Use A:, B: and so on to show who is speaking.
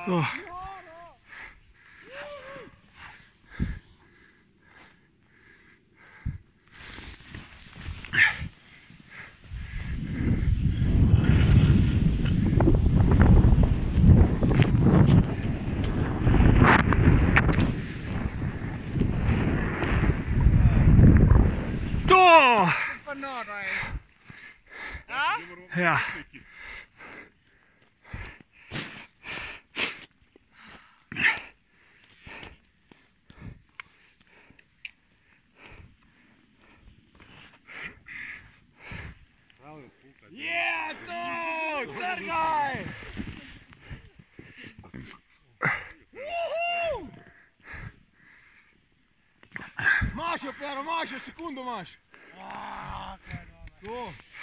A: So. Ja.
B: Je, to! Trgaj! Maš jo, Pero, maš jo, sekundo maš! To!